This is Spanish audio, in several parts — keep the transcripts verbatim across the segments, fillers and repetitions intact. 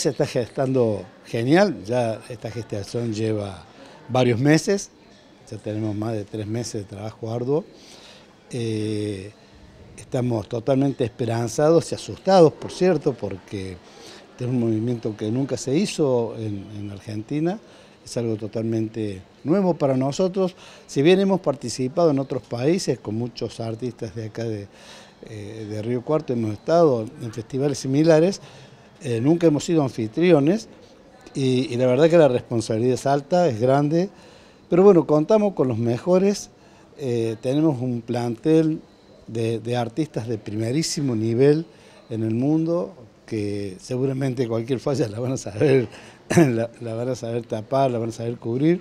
Se está gestando genial, ya esta gestación lleva varios meses, ya tenemos más de tres meses de trabajo arduo. Eh, estamos totalmente esperanzados y asustados, por cierto, porque este es un movimiento que nunca se hizo en, en Argentina, es algo totalmente nuevo para nosotros. Si bien hemos participado en otros países con muchos artistas de acá de, eh, de Río Cuarto, hemos estado en festivales similares, eh, nunca hemos sido anfitriones y, y la verdad que la responsabilidad es alta, es grande, pero bueno, contamos con los mejores, eh, tenemos un plantel de, de artistas de primerísimo nivel en el mundo, que seguramente cualquier falla la van a saber, la, la van a saber tapar, la van a saber cubrir.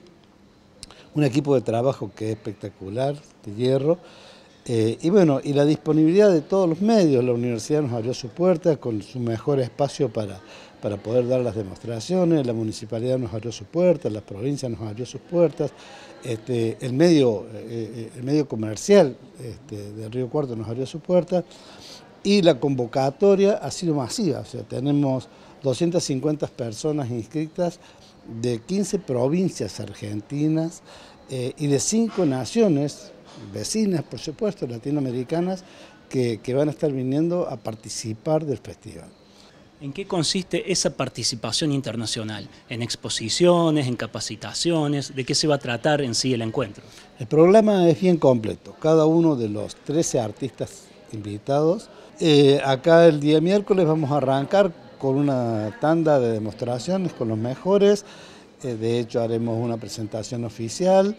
Un equipo de trabajo que es espectacular, de hierro. Eh, y bueno, y la disponibilidad de todos los medios. La universidad nos abrió su puerta con su mejor espacio para, para poder dar las demostraciones, la municipalidad nos abrió su puerta, la provincia nos abrió sus puertas, este, el, medio, eh, el medio comercial este, de Río Cuarto nos abrió su puerta. Y la convocatoria ha sido masiva, o sea, tenemos doscientas cincuenta personas inscritas de quince provincias argentinas eh, y de cinco naciones vecinas, por supuesto, latinoamericanas, que, que van a estar viniendo a participar del festival. ¿En qué consiste esa participación internacional? ¿En exposiciones, en capacitaciones? ¿De qué se va a tratar en sí el encuentro? El programa es bien completo, cada uno de los trece artistas invitados. Eh, acá el día miércoles vamos a arrancar con una tanda de demostraciones con los mejores, eh, de hecho haremos una presentación oficial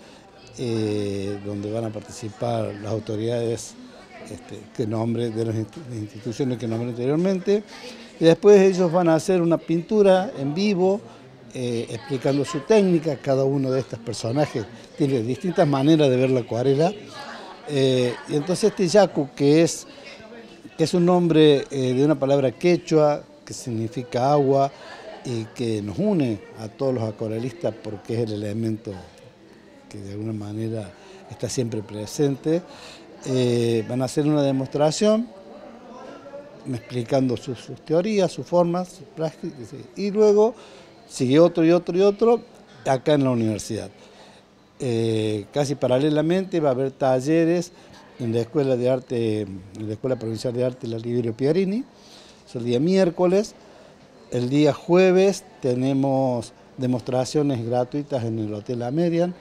eh, donde van a participar las autoridades este, que nombre, de las instituciones que nombré anteriormente, y después ellos van a hacer una pintura en vivo eh, explicando su técnica. Cada uno de estos personajes tiene distintas maneras de ver la acuarela, eh, y entonces este yacu, que es que es un nombre eh, de una palabra quechua que significa agua y que nos une a todos los acuarelistas porque es el elemento que de alguna manera está siempre presente. Eh, van a hacer una demostración explicando sus, sus teorías, sus formas, sus prácticas, y luego sigue otro y otro y otro acá en la universidad. Eh, casi paralelamente va a haber talleres en la Escuela de Arte, en la Escuela Provincial de Arte La Liverio Pierini, es el día miércoles. El día jueves tenemos demostraciones gratuitas en el Hotel Amerian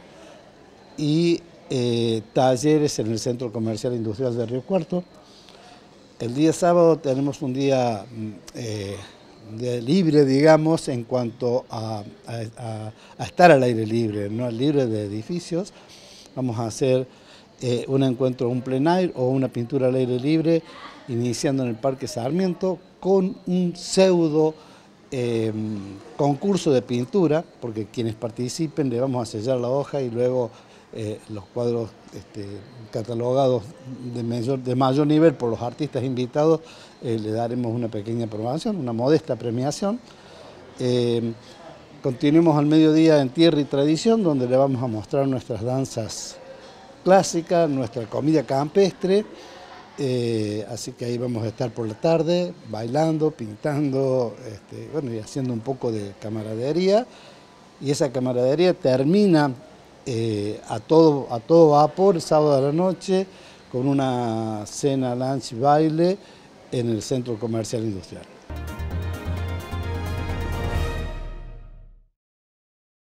y eh, talleres en el Centro Comercial Industrial de Río Cuarto. El día sábado tenemos un día, eh, un día libre, digamos, en cuanto a, a, a estar al aire libre, no libre de edificios. Vamos a hacer Eh, un encuentro, un plein air o una pintura al aire libre, iniciando en el Parque Sarmiento, con un pseudo eh, concurso de pintura, porque quienes participen le vamos a sellar la hoja y luego eh, los cuadros este, catalogados de mayor, de mayor nivel por los artistas invitados, eh, le daremos una pequeña promoción, una modesta premiación. Eh, continuemos al mediodía en Tierra y Tradición, donde le vamos a mostrar nuestras danzas clásica, nuestra comida campestre, eh, así que ahí vamos a estar por la tarde bailando, pintando, este, bueno, y haciendo un poco de camaradería, y esa camaradería termina eh, a, todo, a todo vapor el sábado a la noche con una cena, lunch y baile en el Centro Comercial Industrial.